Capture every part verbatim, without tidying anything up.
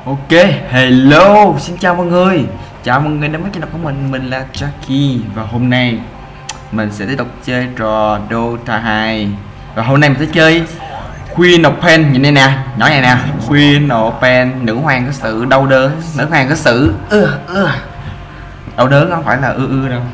Ok, hello, xin chào mọi người. Chào mọi người đến với kênh của mình, mình là Jackie. Và hôm nay mình sẽ tiếp tục chơi trò Dota hai. Và hôm nay mình sẽ chơi Queen of Pain. Nhìn đây nè, nhỏ này nè, Queen of Pain, nữ hoàng có sự đau đớn. Nữ hoàng có sự ư ư đau đớn, không phải là ư ư đâu.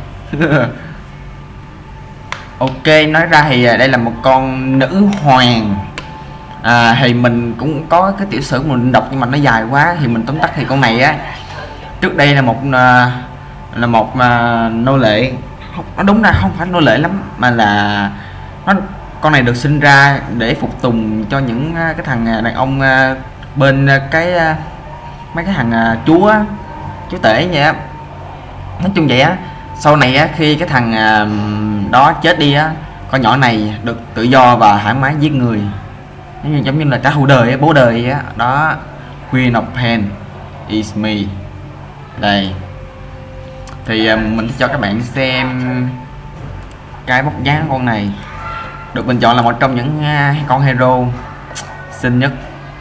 Ok, nói ra thì đây là một con nữ hoàng. À, thì mình cũng có cái tiểu sử mình đọc nhưng mà nó dài quá thì mình tóm tắt. Thì con này á, trước đây là một là một uh, nô lệ, không, nó đúng ra không phải nô lệ lắm mà là nó con này được sinh ra để phục tùng cho những uh, cái thằng đàn ông uh, bên uh, cái uh, mấy cái thằng uh, chúa chúa tể vậy á. Nói chung vậy á, sau này á, khi cái thằng uh, đó chết đi á, con nhỏ này được tự do và thoải mái giết người, giống như là trả thù đời, bố đời á. Đó, Queen of Pain is me. Đây thì um, mình sẽ cho các bạn xem cái bóc dáng con này được mình chọn là một trong những uh, con hero xinh nhất.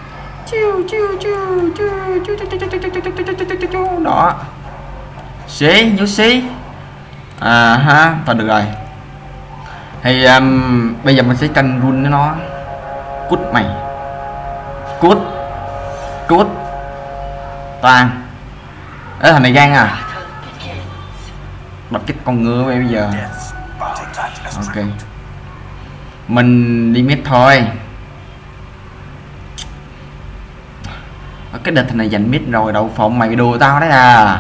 Đó, xí nhú xí à ha, thôi được rồi. Thì um, bây giờ mình sẽ tranh run với nó. Cút mày, cút cút toàn ế thằng này gan à. Bật cái con ngựa bây giờ. Ok, mình đi mid thôi. Cái đợt thằng này giành mid rồi, đậu phộng mày đùa tao đấy à.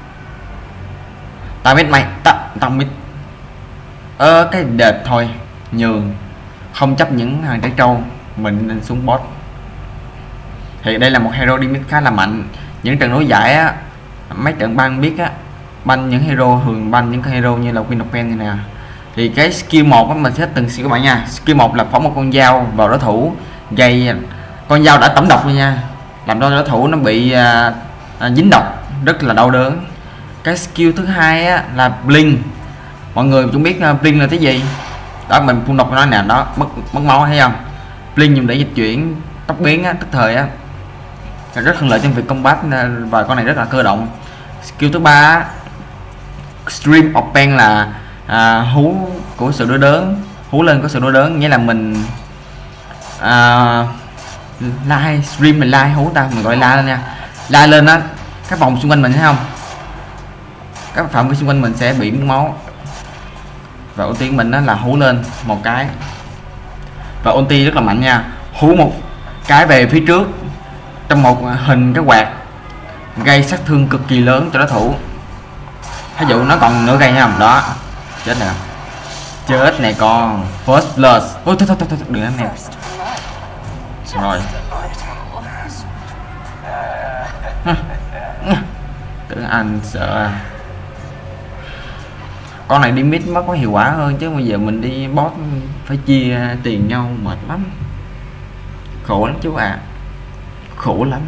Tao biết mày, tao tao mid. Ơ cái đợt thôi nhường, không chấp những hàng trái trâu, mình nên xuống bot. Thì đây là một hero đi mid khá là mạnh. Những trận đấu giải á, mấy trận ban biết á, banh những hero thường banh những cái hero như là Queen of Pain này nè. Thì cái skill một á, mình sẽ từng skill các bạn nha. Skill một là phóng một con dao vào đối thủ, gây con dao đã tẩm độc luôn nha, làm cho đối thủ nó bị à, à, dính độc, rất là đau đớn. Cái skill thứ hai á, là blink. Mọi người cũng biết uh, blink là cái gì đó, mình phun độc nó nè, đó mất mất máu thấy không. Blink dùng để dịch chuyển tốc biến á, tức thời á, rất thuận lợi trong việc combat và con này rất là cơ động. Skill thứ ba, Stream of Pain, là à, hú của sự đau đớn, hú lên có sự đau đớn, nghĩa là mình à, like stream mình like hú ta, mình gọi la lên nha, la lên á, các vòng xung quanh mình thấy không, các phạm vi xung quanh mình sẽ bị mất máu. Và ulti của mình đó là hú lên một cái, và ulti rất là mạnh nha, hú một cái về phía trước trong một hình cái quạt, gây sát thương cực kỳ lớn cho đối thủ. Ví dụ nó còn nửa gây nha, đó chết nè, chết này con first blood. Ôi thôi thôi thôi, thôi đừng đánh nè. Rồi tưởng anh sợ. Con này đi mid mới có hiệu quả hơn, chứ bây giờ mình đi boss phải chia tiền nhau mệt lắm, khổ lắm chú à, khổ lắm.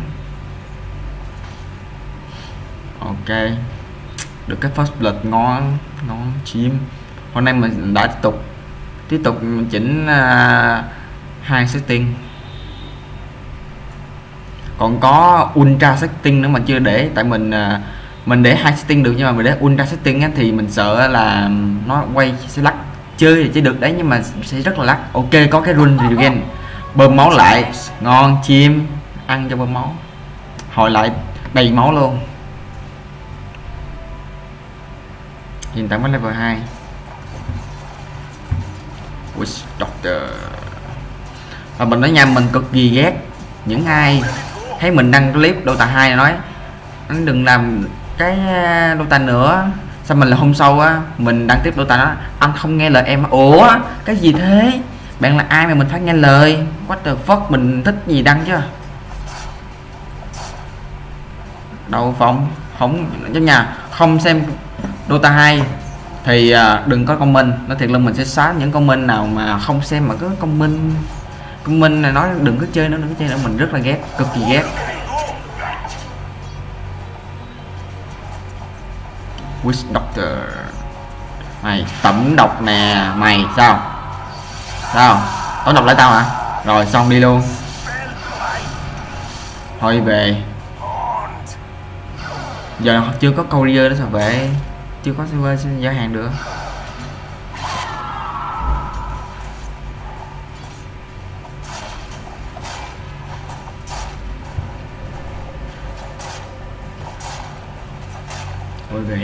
Ok, được cái first blood ngon ngon chim. Hôm nay mình đã tiếp tục tiếp tục chỉnh uh, hai setting, còn có ultra setting nữa mà chưa để, tại mình uh, mình để hai setting được, nhưng mà mình để ultra setting á, thì mình sợ là nó quay sẽ lắc. Chơi thì chỉ được đấy nhưng mà sẽ rất là lắc. Ok, có cái run regen bơm máu lại, ngon chim, ăn cho bơm máu, hồi lại đầy máu luôn. Hiện tại mới level hai. Witch Doctor. Và mình nói nha, mình cực kỳ ghét những ai thấy mình đăng clip Dota hai này nói anh đừng làm cái Dota nữa, sao mình là hôm sau á mình đăng tiếp Dota đó anh không nghe lời em. Ủa cái gì thế, bạn là ai mà mình phải nghe lời? What the fuck, mình thích gì đăng chứ. Đâu phòng không trong nhà không xem Dota hai thì uh, đừng có comment. Nói thiệt là mình sẽ xóa những comment nào mà không xem mà cứ comment comment này nói đừng có chơi nữa, đừng có chơi nữa, mình rất là ghét, cực kỳ ghét. Witch Doctor, mày tẩm độc nè, mày sao sao tẩm độc lại tao hả? Rồi xong đi luôn, thôi về. Giờ chưa có courier đó sao vậy, chưa có server giao hàng được. Ôi về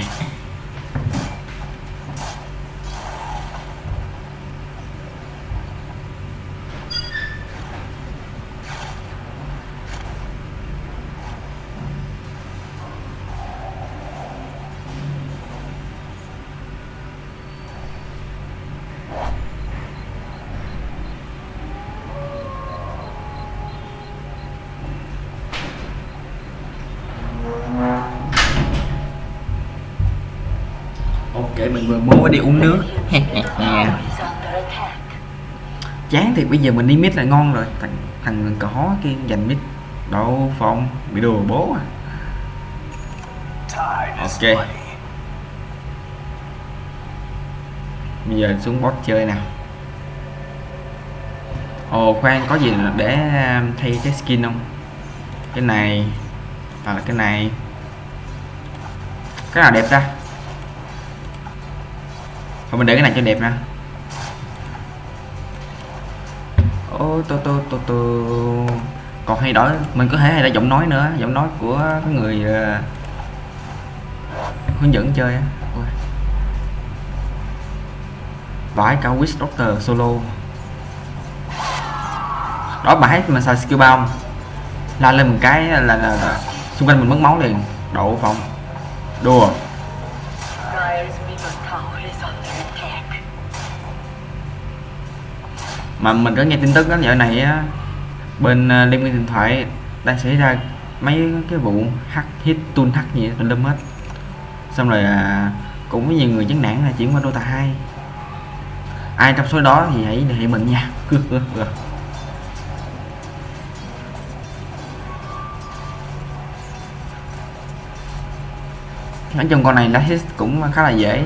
ok, mình vừa mua đi uống nước. Chán thì bây giờ mình đi mid là ngon rồi, thằng thằng có kia giành mid đâu phòng bị đùa bố à. Ok, bây giờ xuống bot chơi nào. Ồ khoan, có gì để thay cái skin không? Cái này hoặc là cái này, cái nào đẹp ra? Thôi mình để cái này cho đẹp nè. Ô tô tô tô tô. Còn hay đổi, mình có thể hay đổi giọng nói nữa, giọng nói của cái người uh, hướng dẫn chơi á. Vãi cả Witch Doctor solo. Đó bà thấy mình xài skill bao không? La lên một cái là, là, là xung quanh mình mất máu liền. Đậu phòng. Đùa. Mà mình có nghe tin tức đó, dạo này á, bên uh, Liên minh điện thoại đang xảy ra mấy cái vụ hack, hit, tool hack gì tùm lum hết. Xong rồi uh, cũng có nhiều người chán nản là chuyển qua Dota hai. Ai trong số đó thì hãy liên hệ mình nha. Nói chung con này lá hit cũng khá là dễ.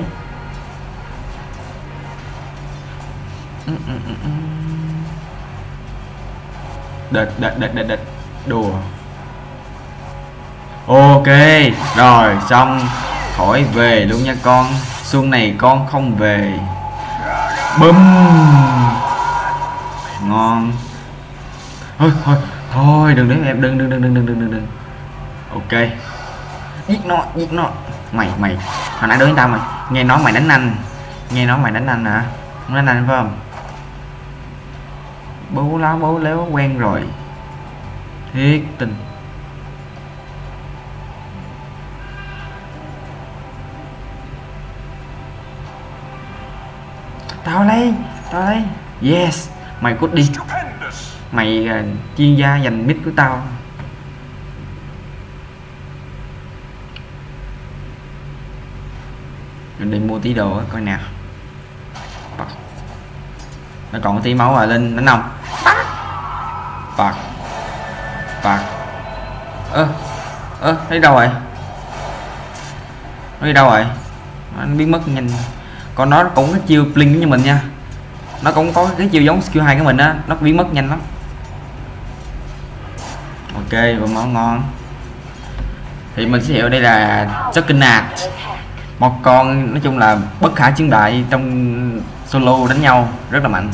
Đệt đệt đệt đệt đệt đùa. Ok rồi xong, khỏi về luôn nha con, xuân này con không về. Bum ngon. Thôi thôi thôi đừng đến em, đừng đừng đừng đừng đừng đừng đừng. Ok, giết nó giết nó. Mày mày hồi nãy đối tao mày, nghe nói mày đánh anh, nghe nói mày đánh anh hả? Không đánh anh phải không? Bố láo bố léo quen rồi, thiệt tình. Tao lấy, tao lấy. Yes, mày cút đi. Mày uh, chuyên gia giành mid của tao. Mình đi mua tí đồ coi nào. Nó còn tí máu rồi, lên đánh không? Bạc bạc. Ơ ơ thấy đâu rồi? Nó đi đâu rồi? Nó biến mất nhanh. Còn nó cũng có chiêu blink như mình nha, nó cũng có cái chiêu giống skill hai của mình á, nó biến mất nhanh lắm. Ok, và máu ngon. Thì mình sẽ hiểu đây là Juggernaut, một con nói chung là bất khả chiến bại trong solo đánh nhau, rất là mạnh.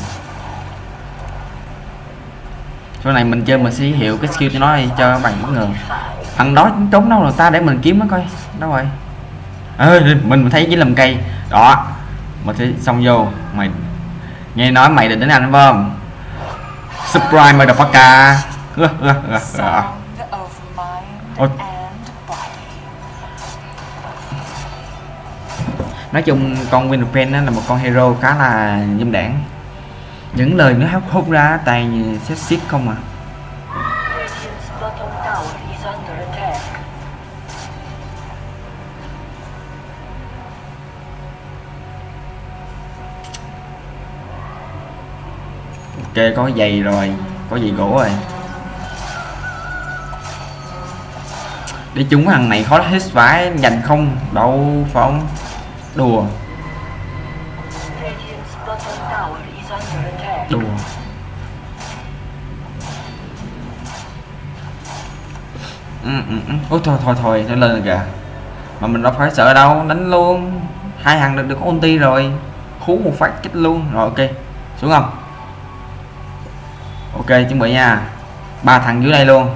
Sau này mình chơi mình sẽ hiểu cái skill cho nó đi, cho bằng bất ngờ. Thằng đó trốn đâu rồi ta, để mình kiếm nó coi đâu rồi. À, mình thấy chỉ làm cây đó, mình sẽ xong vô. Mày nghe nói mày định đánh anh phải không? Surprise motherfucker. Ôi. Nói chung con Winterfen là một con hero khá là dâm đảng. Những lời nó hút hút ra toàn xét xít không à. Ok, có giày rồi, có giày gỗ rồi. Đi chúng thằng này khó hết vãi, giành không đâu phong. Đùa. Đùa. Ừ, ừ, ừ. Ôi thôi thôi thôi, nó lên rồi kìa. Mà mình đâu phải sợ đâu, đánh luôn. Hai thằng được được có ulti rồi, hú một phát chết luôn. Rồi ok, xuống không? Ok, chuẩn bị nha. Ba thằng dưới đây luôn.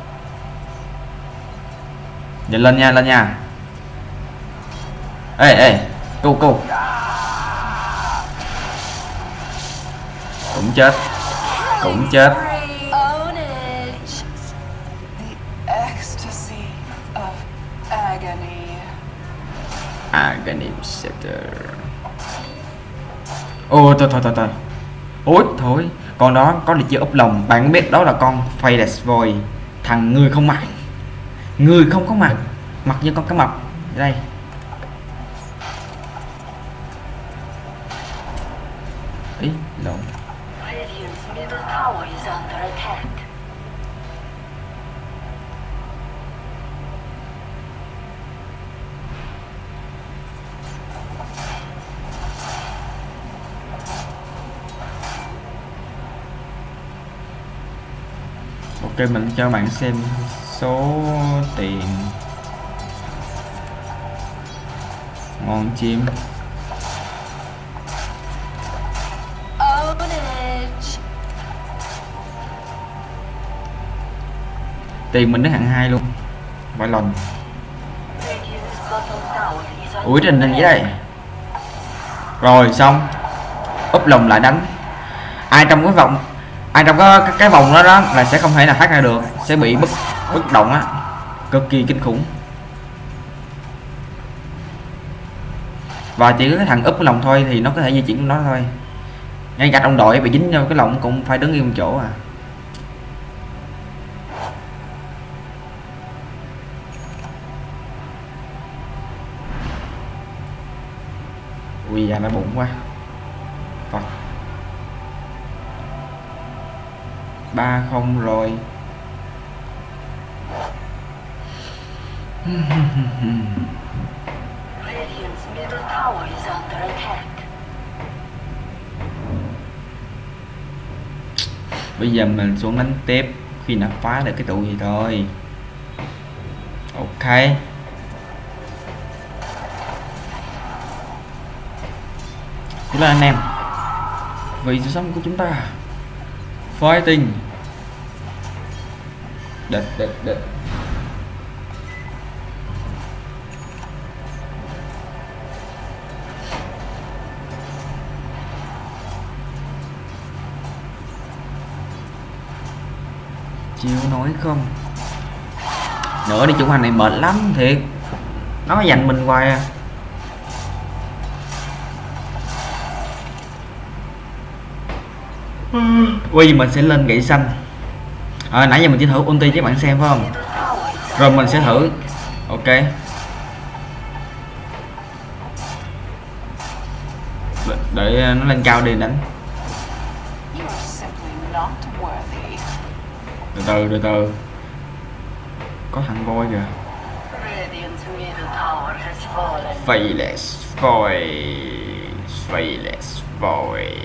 Giờ lên nha, lên nha. Ê ê, cô cô. Cũng chết. Cũng chết. Aghanim Scepter. Ô thôi thôi thôi thôi. Ôi thôi, con đó có được chưa úp lồng. Bạn biết đó là con Faceless Void. Thằng người không mặt. Người không có mặt. Mặt như con cá mập. Đây. Ý, lộn. Ok, mình cho bạn xem số tiền. Ngon chim. Tiền mình đến hạng hai luôn. Vài lần. Ủi trên hình gì đây. Rồi xong. Úp lồng lại đánh. Ai trong cái vòng ai trong cái, cái, cái vòng đó đó là sẽ không thể nào thoát ra được, sẽ bị bất bất động á, cực kỳ kinh khủng. Và chỉ có cái thằng úp cái lồng thôi thì nó có thể di chuyển nó thôi. Ngay cả đồng đội bị dính vào cái lồng cũng phải đứng yên một chỗ à. Ui da, nó bụng quá. Phật. Ba không rồi. Bây giờ mình xuống đánh tiếp, khi nào phá được cái tụ gì thôi. Ok. Thế là anh em, vì sự sống của chúng ta. Fighting. Địch địch địch. Chịu nổi không? Nữa đi, chủng hành này mệt lắm thiệt. Nó giành mình hoài à. Ui, mình sẽ lên gậy xanh. À, nãy giờ mình chỉ thử ulti cho các bạn xem phải không? Rồi mình sẽ thử. Ok. Để, để nó lên cao đi đánh. Từ từ từ từ. Có thằng voi kìa. Faceless Void. Faceless Void.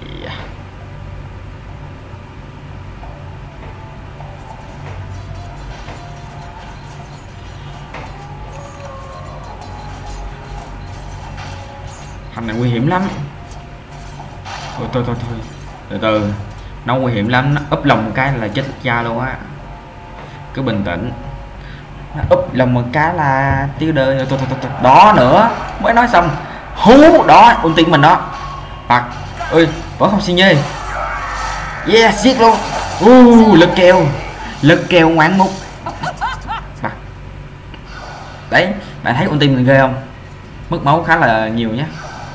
Thằng này nguy hiểm lắm. Thôi thôi thôi thôi. Từ từ. Nó nguy hiểm lắm, nó úp lòng một cái là chết cha luôn á. Cứ bình tĩnh. Nó úp lòng một cái là tiêu đời. Thôi, thôi, thôi. Đó nữa. Mới nói xong. Hú. Đó. Ulti mình đó. Bạc. Ơi. Vẫn không xin nhê. Yeah. Giết luôn. Uh, lực kèo. Lực kèo ngoạn mục. Bạc. Đấy. Bạn thấy ulti mình ghê không? Mất máu khá là nhiều nhé.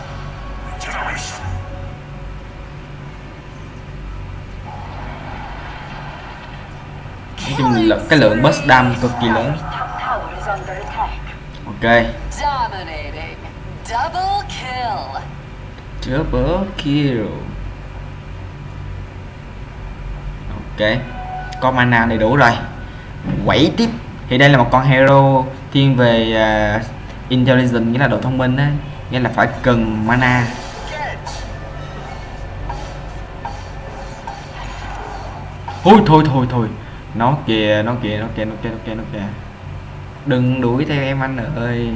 Là cái lượng burst dam cực kỳ lớn. Ok. Double kill. Ok. Có mana đầy đủ rồi. Quẩy tiếp. Thì đây là một con hero thiên về uh, intelligence, nghĩa là độ thông minh á, nghĩa là phải cần mana. Ôi thôi thôi thôi. Nó kìa, nó kìa, nó kìa, nó kìa, nó kìa, nó kìa. Đừng đuổi theo em anh ơi.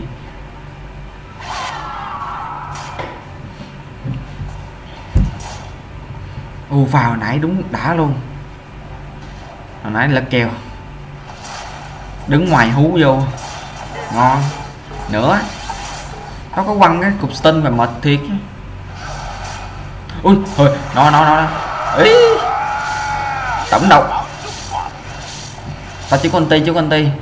Ồ, vào hồi nãy đúng đã luôn. Hồi nãy là kèo. Đứng ngoài hú vô. Ngon. Nữa. Nó có quăng cái cục stun và mệt thiệt. Ui, thôi, nó nó nó. Ý. Tổng độc. Tao chỉ có con ti, chứ con ti.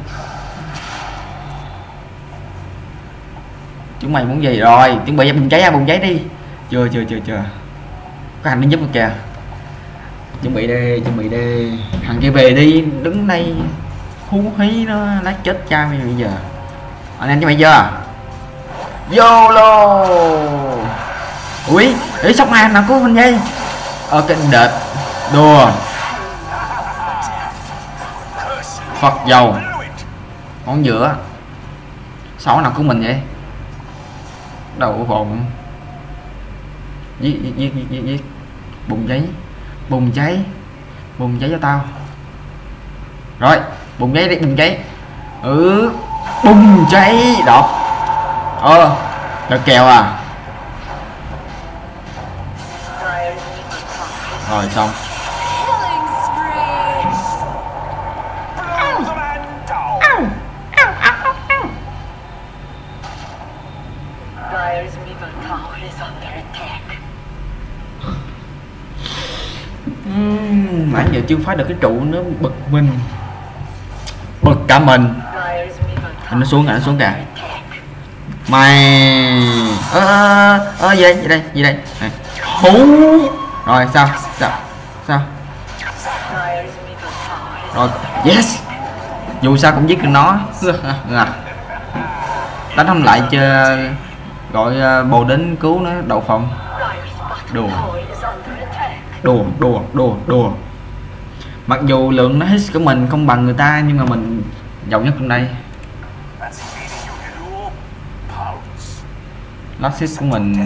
Chúng mày muốn gì rồi? Chuẩn bị bùng cháy ra, bùng cháy đi. Chưa chưa chưa chưa. Có hành đi giúp kìa. Chuẩn bị đi, chuẩn bị đi. Thằng kia về đi, đứng đây hú hí nó lát chết cha mày bây giờ. Anh em cho mày chưa? YOLO. Ui, để sóc màn nào có mình dây. Ờ cái đệt đùa. Phật dầu. Ngón giữa. Sáu nào của mình vậy? Đậu phộng. Giết giết giết giết giết. Bùng cháy. Bùng cháy. Bùng cháy cho tao. Rồi, bùng cháy đi, bùng cháy. Ừ, bùng cháy đọt. Ờ, là kèo à. Rồi xong. Uhm, nãy giờ chưa phá được cái trụ nó bực mình. Bực cả mình. Nó xuống rồi, nó xuống kìa. Mày ơ ơ ơ gì đây, gì đây, gì đây. Hú. Rồi sao? Sao? Sao? Rồi, yes. Dù sao cũng giết được nó. Đánh không lại chơi, gọi bồ đến cứu nó đậu phộng. Đùa. Đùa, đùa, đùa, đùa. Mặc dù lượng nó hit của mình không bằng người ta nhưng mà mình giàu nhất trong đây. Last hit của mình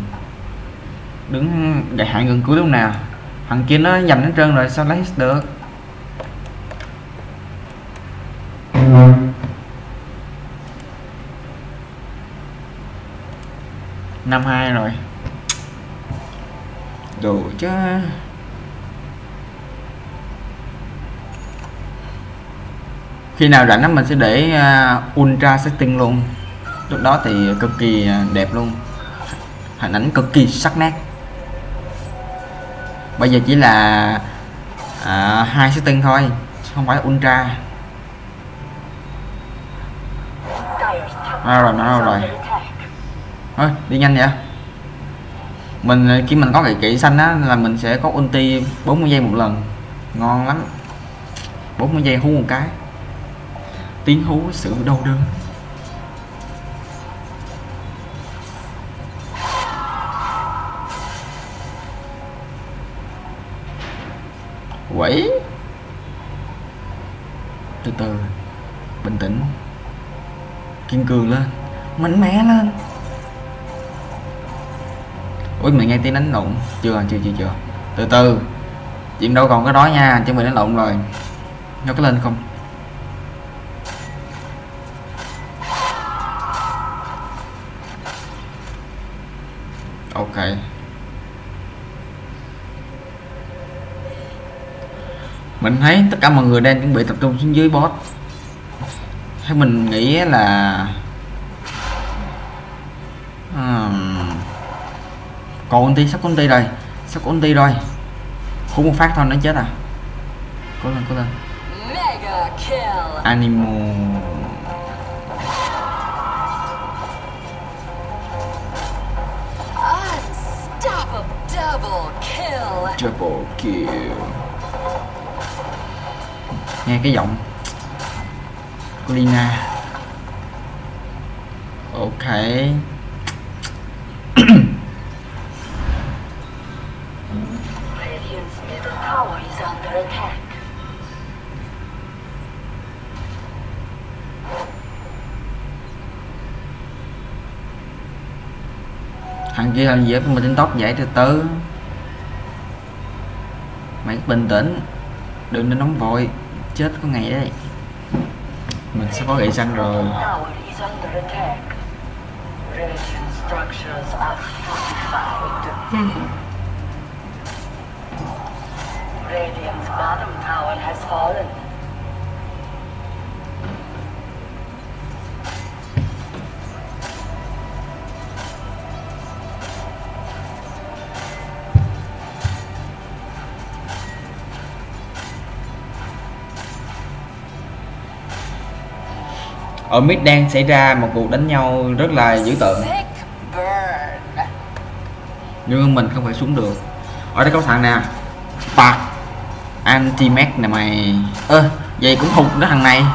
đứng đại hạn gần cuối lúc nào. Thằng kia nó giành hết trơn rồi sao lấy hit được. Năm hai rồi. Đồ chứ. Khi nào rảnh mình sẽ để uh, ultra setting luôn. Lúc đó thì cực kỳ đẹp luôn. Hình ảnh cực kỳ sắc nét. Bây giờ chỉ là uh, hai setting thôi, không phải ultra. À, rồi nó rồi. Thôi đi nhanh vậy. Mình khi mình có cái kỹ xanh á là mình sẽ có ulti bốn mươi giây một lần. Ngon lắm. bốn mươi giây hú một cái. Tiếng hú sự đau đớn. Quẩy. Từ từ. Bình tĩnh. Kiên cường lên. Mạnh mẽ lên. Ui mình nghe tiếng đánh lộn. Chưa chưa chưa chưa. Từ từ. Chuyện đâu còn cái đó nha. Chứ mình đánh lộn rồi. Nó có lên không? Ok. Mình thấy tất cả mọi người đang chuẩn bị tập trung xuống dưới boss. Thế mình nghĩ là uhm. còn ulti, sắp ulti rồi. Sắp ulti rồi. Hú một phát thôi nó chết à. Cố lên, cố lên. Animal. Double kill. Nghe cái giọng của Lina. Ok. Thằng kia làm gì á, mình tính tóc vậy từ từ. Mày bình tĩnh, đừng nên nóng vội, chết có ngày đấy. Mình sắp có gậy xanh rồi. Radiant's bottom tower has fallen. Ở mid đang xảy ra một cuộc đánh nhau rất là dữ tợn, nhưng mình không phải xuống được. Ở đây có thằng nè, Park anti mech nè mày. Ơ à, vậy cũng hụt đó thằng này.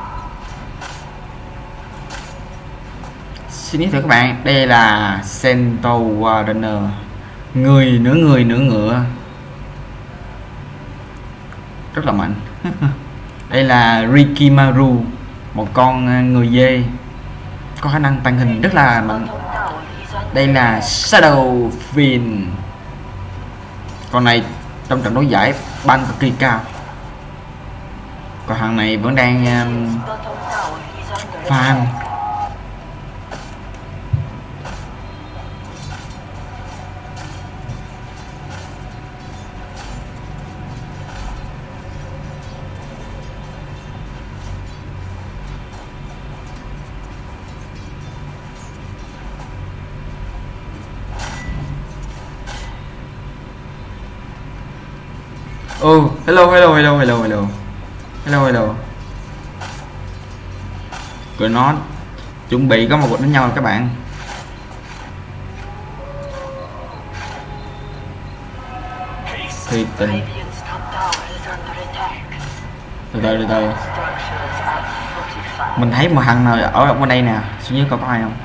Xin giới thiệu các bạn, đây là Centaur Wardenner, người nửa người nửa ngựa, rất là mạnh. Đây là Rikimaru, một con người dê có khả năng tàng hình rất là mạnh. Đây là Shadow Fiend, con này trong trận đấu giải băng cực kỳ cao. Còn thằng này vẫn đang um, farm. Oh, hello, hello, hello, hello, hello, hello, hello. Rồi nó chuẩn bị có một cuộc đánh nhau rồi các bạn. Thì tình. Từ từ, từ từ. Mình thấy một thằng nào ở bên đây nè, xuống dưới coi có ai không.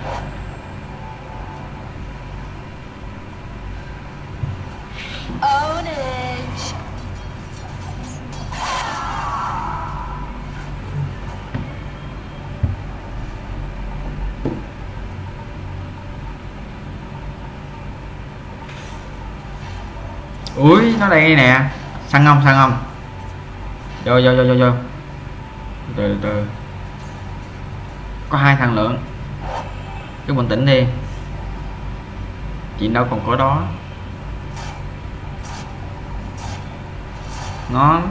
Ui, nó đây nè, săn không, săn không, vô vô vô vô vô, từ từ, có hai thằng lượng, cứ bình tĩnh đi, chuyện đâu còn có đó, ngon.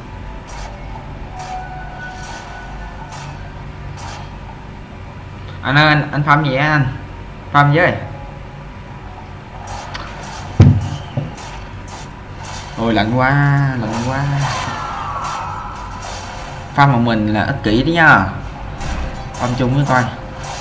Anh ơi, anh anh farm gì á anh, farm với. Ôi lạnh quá, lạnh quá. Farm một mình là ích kỷ đấy nha. Farm chung với coi.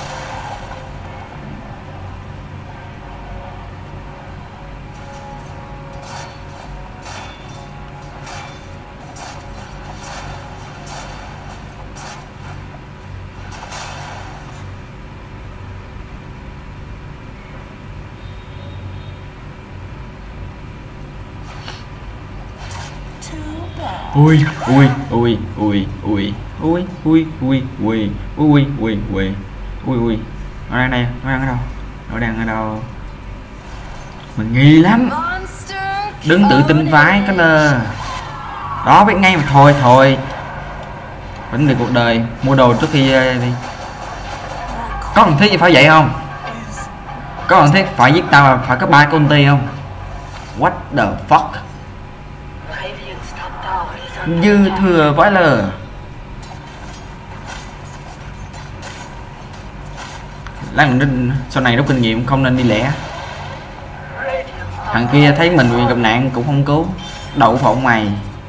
Ui ui ui ui ui ui ui ui ui ui ui ui ui ui nó đang đây, nó đang ở đâu, nó đang ở đâu, mình nghi lắm, đừng tự tin vái cái lơ đó, biết ngay mà. Thôi thôi, vấn đề cuộc đời, mua đồ trước khi đi. Có cần thiết gì phải vậy không? Có cần thiết phải giết tao mà phải có ba công ty không? What the fuck? Dư thừa vãi lờ. Lát mình sau này rút kinh nghiệm, không nên đi lẻ. Thằng kia thấy mình bị gặp nạn cũng không cứu, đậu phộng mày.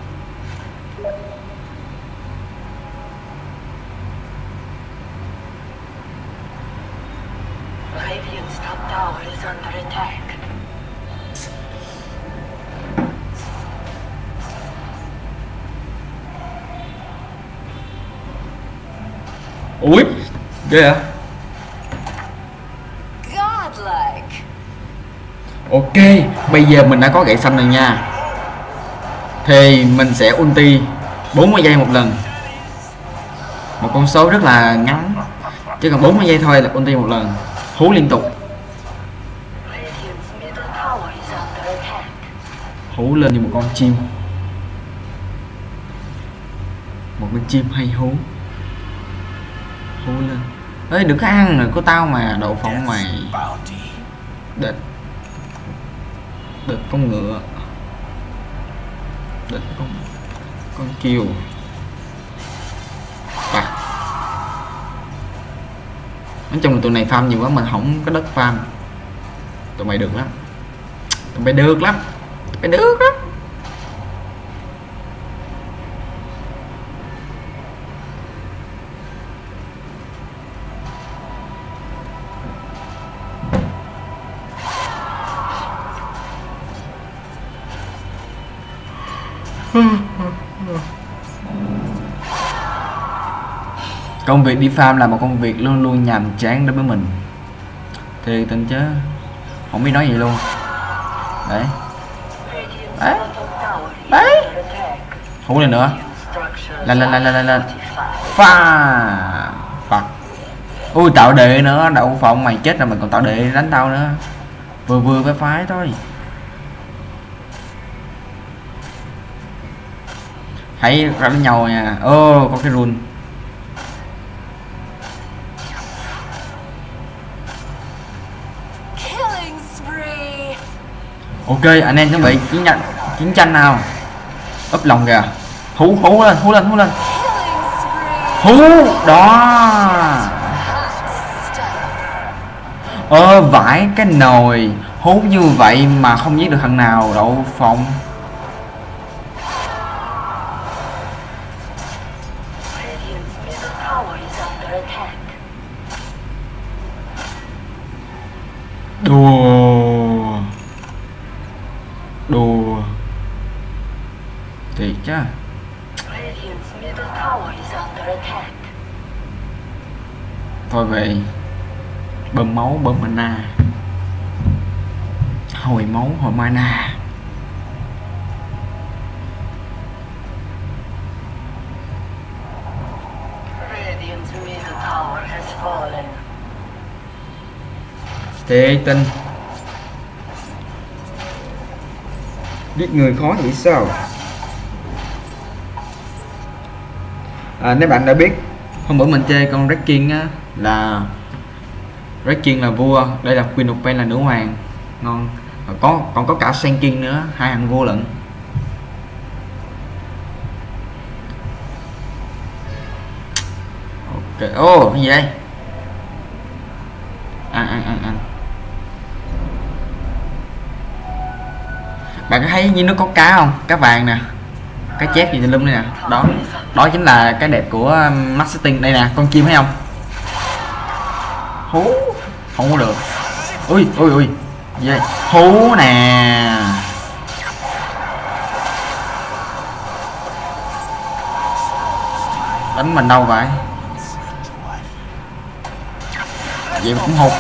Ui, ghê hả? Ok, bây giờ mình đã có gậy xanh rồi nha. Thì mình sẽ ulti bốn mươi giây một lần. Một con số rất là ngắn, chỉ cần bốn mươi giây thôi là ulti một lần. Hú liên tục, hú lên như một con chim, một con chim hay hú. Hú lên. Ê đừng có ăn rồi của tao mà, đậu phộng mày. Địch. Địch con ngựa. Địch con con kiều. Bạc. Nói chung là tụi này farm nhiều quá, mình không có đất farm. Tụi mày được lắm. Tụi mày được lắm. Tụi mày được lắm. Công việc đi farm là một công việc luôn luôn nhàm chán đối với mình. Thì tình chứ không biết nói gì luôn. Đấy. Đấy. Đấy. Hú lên nữa. Lên lên lên lên lên. Pha. Phật. Ui tạo đệ nữa, đậu phộng mày chết rồi mày còn tạo đệ đánh tao nữa. Vừa vừa phải phái thôi. Hãy ra với nhau nha. Ô oh, có cái rune. Ok anh em chuẩn bị chiến tranh chiến tranh nào. Úp lòng kìa. Hú hú lên hú lên hú lên. Hú đó. Ơ vãi cái nồi. Hú như vậy mà không giết được thằng nào. Đậu phộng. Đùa. Đùa. Thiệt chứ. Thôi về. Bơm máu bơm mana. Hồi máu hồi mana. Thiệt tình. Giết người khó thì sao? À, nếu bạn đã biết hôm bữa mình chơi con Rekin á, là Rekin là vua, đây là Queen of Pain là nữ hoàng, ngon. Còn có còn có cả Senkin nữa, hai thằng vua lận. Ok, ô oh, cái gì đây? Ăn ăn ăn ăn. Bạn có thấy như nó có cá không? Cá vàng nè, cá chép gì lum đây nè. Đó, đó chính là cái đẹp của Max Setting. Đây nè, con chim thấy không? Hú, không có được. Ui ui ui, gì đây? Hú nè. Đánh mình đâu vậy? Vậy mà cũng hụt.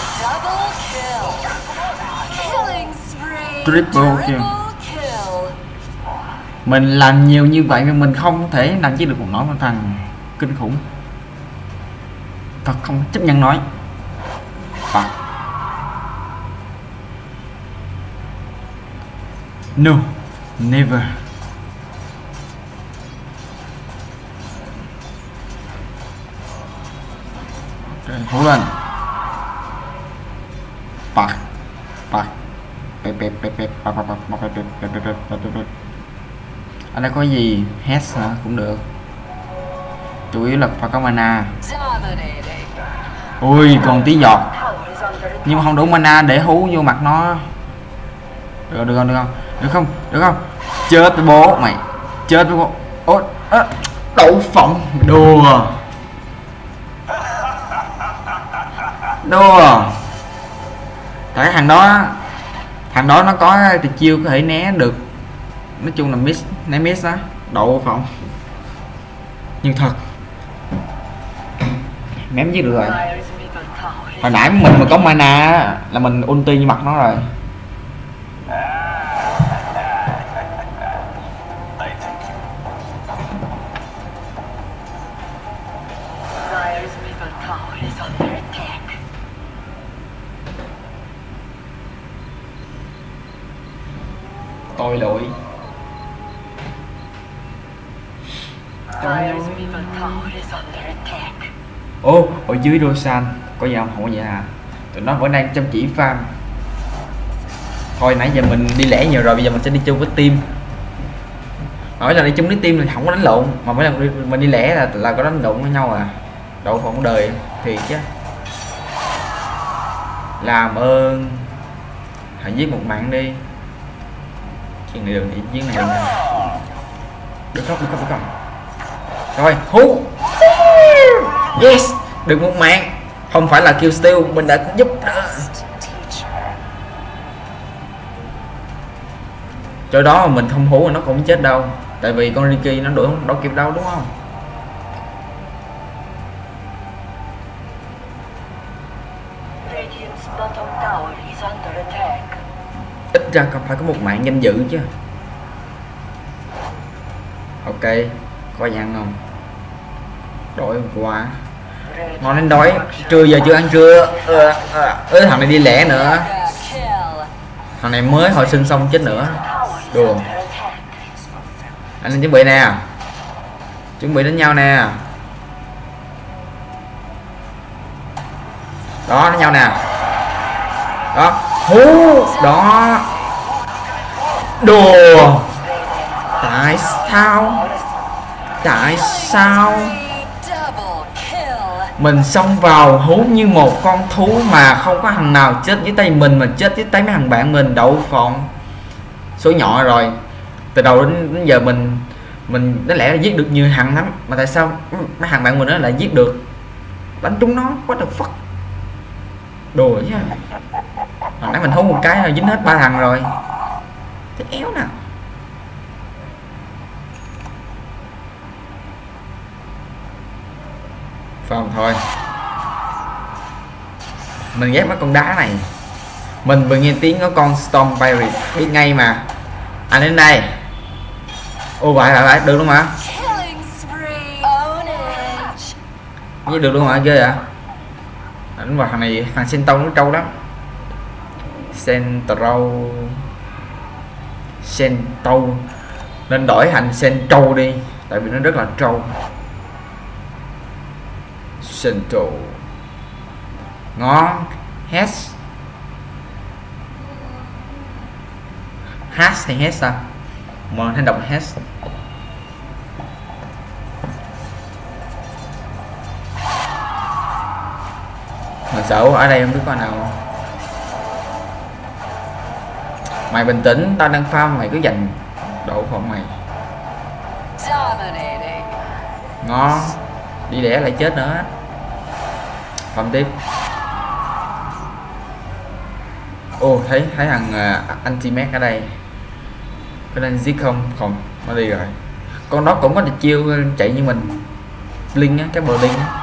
Triple kill. Mình làm nhiều như vậy mà mình không thể làm chỉ được một nỗi một thằng kinh khủng. Thật không chấp nhận nói. Phật. No, never. Okay, hú lên. Phật. Phật. Pep pep pep pep pep pep pep pep pep pep pep. Ở đây có gì? Hex hả? Cũng được. Chủ yếu là phải có mana. Ui còn tí giọt. Nhưng mà không đủ mana để hú vô mặt nó. Được được không? Được không? Được không? Được không? Chết với bố mày. Chết với bố. Ôi, à, đậu phộng. Đùa. Đùa. Tại thằng đó thằng đó nó có thì chiêu có thể né được. Nói chung là miss, né miss á, đậu phộng. Nhưng thật mém giết được rồi. Hồi nãy mình mà có mana là mình ulti như mặt nó rồi. Tội lỗi. Trời ơi. Ô, ở dưới Rosan có gì không? Không có gì à? Tụi nó vẫn đang chăm chỉ farm. Thôi nãy giờ mình đi lẻ nhiều rồi, bây giờ mình sẽ đi chung với team. Mỗi lần đi chung với team thì không có đánh lộn, mà mỗi lần mình đi lẻ là là có đánh lộn với nhau à. Đậu phộng đời thì chứ. Làm ơn hãy giết một mạng đi. Chuyện này đường thì giết này đường. Được không? Được không? Được không? Rồi, hú. Yes, được một mạng. Không phải là kill steal, mình đã giúp đó. Chỗ đó mà mình không hú thì nó cũng chết đâu. Tại vì con Ricky nó đuổi đâu kịp đâu đúng không? Radiant's bottom tower is under attack. Ít ra còn phải có một mạng danh dự chứ. Ok, có gì ăn không? Đổi qua. Ngon đến đói, trưa giờ chưa ăn trưa. Ơ à, à. Thằng này đi lẻ nữa. Thằng này mới hồi sinh xong chết nữa. Đùa. Anh nên chuẩn bị nè. Chuẩn bị đánh nhau nè. Đó, đánh nhau nè. Đó. Hú. Đó. Đùa. Tại sao? Tại sao? Mình xông vào hú như một con thú mà không có thằng nào chết dưới tay mình, mà chết dưới tay mấy thằng bạn mình. Đậu phộng. Số nhỏ rồi. Từ đầu đến, đến giờ mình mình đáng lẽ là giết được nhiều thằng lắm, mà tại sao mấy thằng bạn mình nó lại giết được? Đánh chúng nó, what the fuck. Đùa chứ. Hồi nãy mình hú một cái là dính hết ba thằng rồi. Thế éo nào. Không thôi. Mình ghét mấy con đá này. Mình vừa nghe tiếng có con Storm Pirate biết ngay mà. Anh đến đây. Ô vậy lại lại được luôn mà. Với được luôn mà ghê vậy. Đánh vào thằng này, thằng Sento nó trâu lắm. Sento Sento nên đổi thành Sento đi, tại vì nó rất là trâu. Sento ngon. Hes Has hay Hes sao? Mà thanh đọc Hes. Mình sợ ở đây không biết con nào. Mày bình tĩnh, tao đang farm, mày cứ giành độ phộng mày. Ngon. Đi lẻ lại chết nữa. Farm tiếp. Ô thấy thấy thằng uh, anti-mech ở đây. Có nên giết không? Không, nó đi rồi. Con đó cũng có được chiêu chạy như mình. Linh á, cái bờ linh á.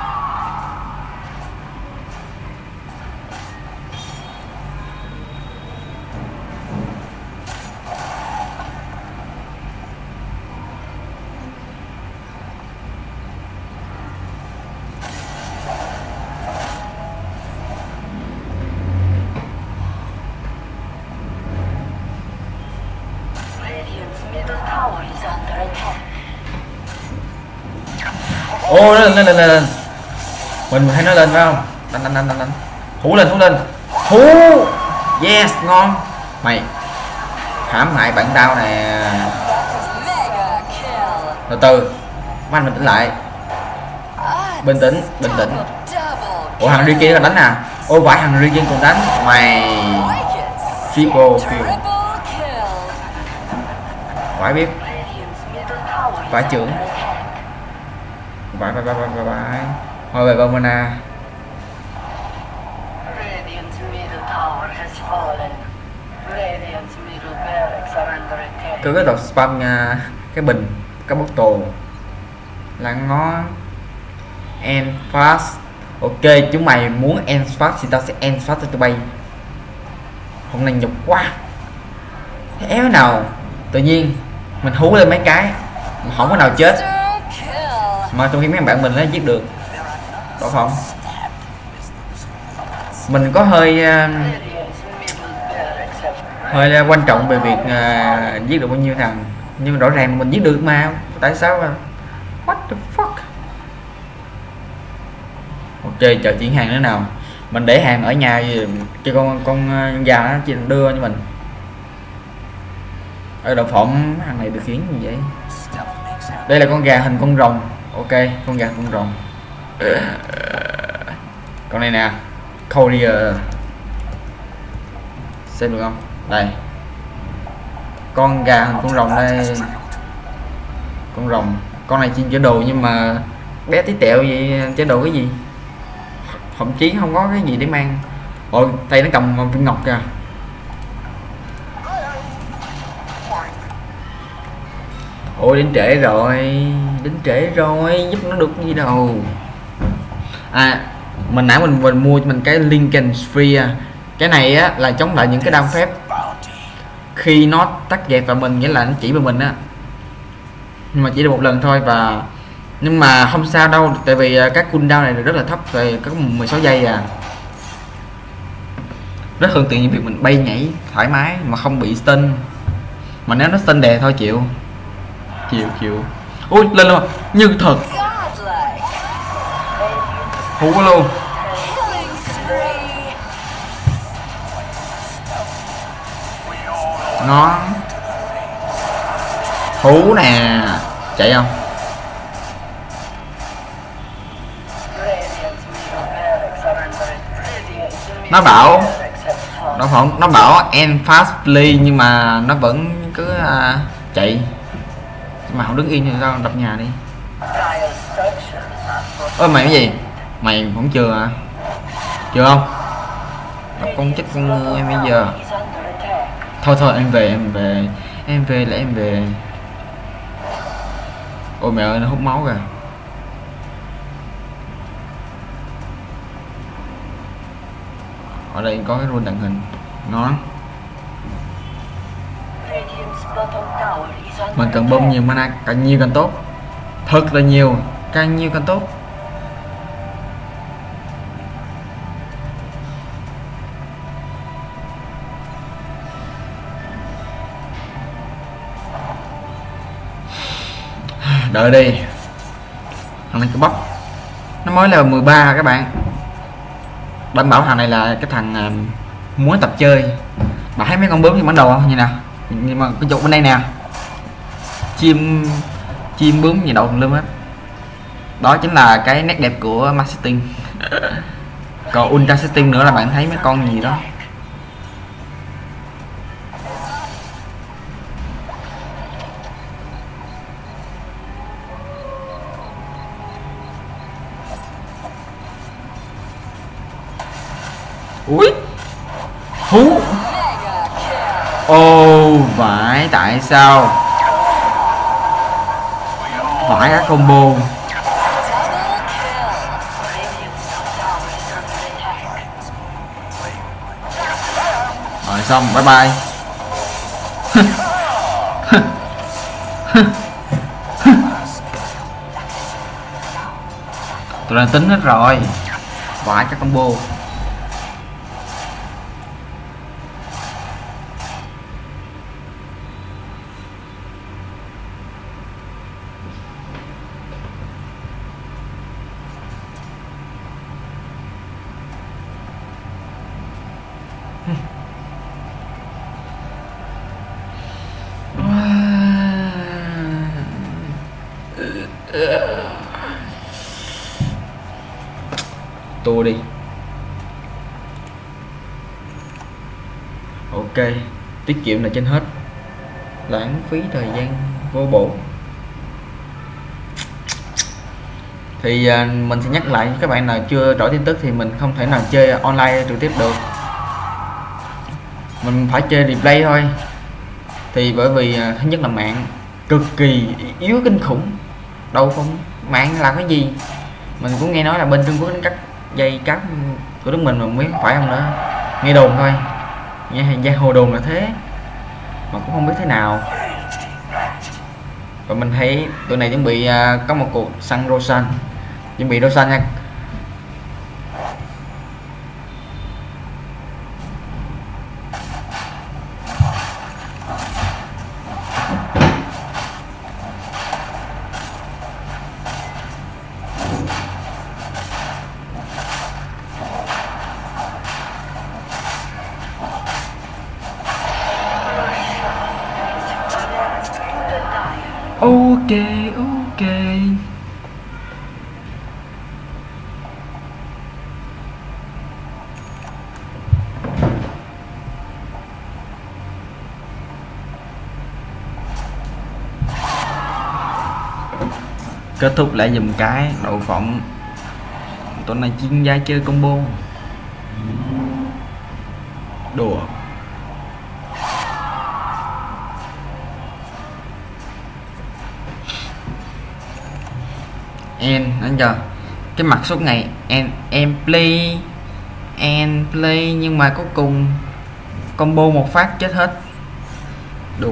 Ô lên lên lên lên. Mình hay nó lên phải không? Đánh đánh đánh đánh đánh. Hú lên hú lên. Hú. Yes, ngon. Mày hãm hại bạn tao nè. Từ từ. Anh bình tĩnh lại. Bình tĩnh, bình tĩnh. Ủa thằng Ricky còn đánh à? Ô phải thằng Ricky còn đánh. Mày triple kill. Phải biết. Phải trưởng. Vãi vãi vãi vãi vãi. Thôi về Bomona. Cứ cái đợt spam nha. Cái bình, cái bottle là ngon. End fast. Ok, chúng mày muốn end fast thì tao sẽ end fast cho tụi bay. Hôm nay nhục quá. Thế éo nào tự nhiên mình hú lên mấy cái mà không có nào chết, mà trong khi mấy bạn mình nó giết được. Có không? Mình có hơi uh, hơi uh, quan trọng về việc uh, giết được bao nhiêu thằng, nhưng rõ ràng mình giết được mà tại sao? What the fuck? Ok, chờ chuyển hàng nữa nào. Mình để hàng ở nhà cho con con già nó chỉ đưa cho mình. Ở đậu phộng hàng này được khiến như vậy. Đây là con gà hình con rồng. Ok, con gà con rồng. Con này nè, Courier. Xem được không? Đây. Con gà hình con rồng đây. Con rồng. Con này chuyên chở đồ nhưng mà bé tí tẹo vậy, chở đồ cái gì? Thậm chí không có cái gì để mang. Ôi, tay nó cầm viên ngọc kìa. Ôi, đến trễ rồi. Đến trễ rồi, giúp nó được gì đâu. À, mình nãy mình mình mua cho mình cái Lincoln Sphere. Cái này á là chống lại những cái đam phép khi nó tắt dẹp vào mình, nghĩa là nó chỉ vào mình á, nhưng mà chỉ được một lần thôi. Và nhưng mà không sao đâu, tại vì các cooldown này rất là thấp rồi, có mười sáu giây à, rất thuận tiện như việc mình bay nhảy thoải mái mà không bị stun. Mà nếu nó stun đè thôi chịu chịu chịu. Ui, lên luôn như thật, hú luôn. Nó hú nè, chạy không? Nó bảo nó không nó bảo end fastly nhưng mà nó vẫn cứ uh, chạy, mà không đứng yên thì sao, đập nhà đi. Ôi mày cái gì, mày cũng chưa à? Chưa không? Đập con chết con người em bây giờ. Thôi thôi em về em về em về là em về. Ôi mẹ ơi, nó hút máu kìa. Ở đây có cái rune tàng hình ngon. Mình cần bơm nhiều mana, càng nhiều càng tốt, thật là nhiều, càng nhiều càng tốt. Đợi đi, thằng này cứ bóc, nó mới là mười ba các bạn. Đảm bảo thằng này là cái thằng uh, muốn tập chơi. Bạn thấy mấy con bướm trên bản đồ không? Như nào? Nhưng mà cái chỗ bên đây nè, chim chim bướm gì đầu lưng hết. Đó chính là cái nét đẹp của max setting. Còn ultra setting nữa là bạn thấy mấy con gì đó. Ui, hú. Ô oh, vãi, tại sao vãi các combo. Rồi xong, bye bye. Tụi đang tính hết rồi, vãi các combo. Tua đi. Ok, tiết kiệm là trên hết, lãng phí thời gian vô bổ. Thì uh, mình sẽ nhắc lại các bạn nào chưa rõ tin tức thì mình không thể nào chơi online trực tiếp được, mình phải chơi replay thôi. Thì bởi vì uh, thứ nhất là mạng cực kỳ yếu kinh khủng, đâu không mạng làm cái gì. Mình cũng nghe nói là bên Trung Quốc đánh cắt dây cáp của nước mình mà không biết phải không nữa, nghe đồn thôi, nghe giang hồ đồn là thế mà cũng không biết thế nào. Và mình thấy tụi này chuẩn bị uh, có một cuộc săn Roshan, chuẩn bị Roshan nha. Ok, ok. Kết thúc lại dùm cái đậu phộng. Tụi này chuyên gia chơi combo. Đùa. En anh giờ cái mặt suốt ngày en em play en play nhưng mà cuối cùng combo một phát chết hết. Đùa.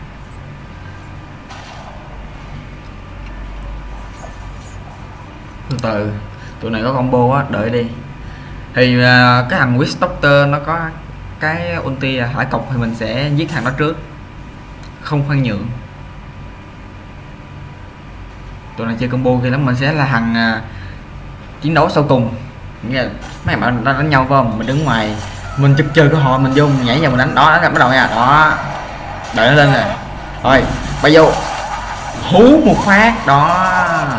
Từ từ tụi này có combo á, đợi đi. Thì uh, cái thằng Witch Doctor nó có cái ulti là hải cọc thì mình sẽ giết thằng đó trước, không khoan nhượng. Tụi này chơi combo kia lắm, mình sẽ là thằng uh, chiến đấu sau cùng. Nghe mấy bạn đang đánh nhau phải không? Mình đứng ngoài, mình trực chơi cơ hội mình vô mình nhảy vào mình đánh đó, đánh bắt đầu nha, đó đợi nó lên nè, rồi bay vô hú một phát đó,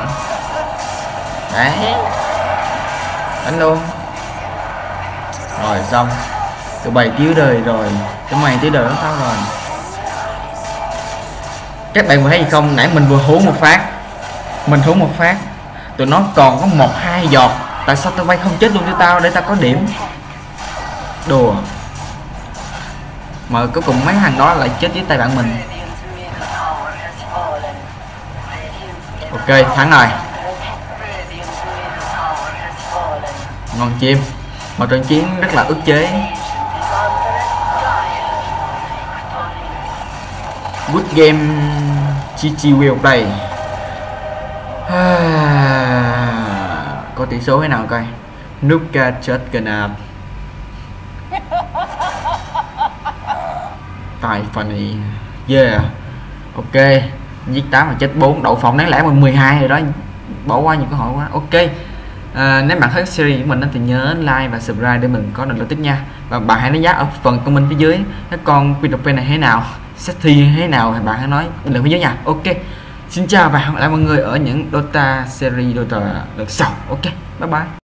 đấy đánh luôn, rồi xong tụi bay cứu đời rồi, tụi mày cứu đời nó sao rồi. Các bạn vừa thấy gì không, nãy mình vừa hú một phát, mình hú một phát tụi nó còn có một hai giọt, tại sao tụi bay không chết luôn cho tao để tao có điểm. Đùa mà cuối cùng mấy thằng đó lại chết với tay bạn mình. Ok thắng rồi, ngon chim. Một trận chiến rất là ức chế. Good game, gi gi well play. Có tỷ số thế nào coi. Nuka chết kena. Tài funny. Yeah. Ok, giết tám mà chết bốn, đậu phộng đáng lẽ mà mười hai rồi đó. Bỏ qua nhiều cơ hội quá. Ok. À, nếu bạn thích series của mình thì nhớ like và subscribe để mình có động lực tiếp nha. Và bạn hãy đánh giá ở phần comment phía dưới các con Peter này thế nào, set thi thế nào thì bạn hãy nói bình luận phía dưới nha. Ok, xin chào và hẹn gặp lại mọi người ở những Dota series Dota lần sau. Ok, bye bye.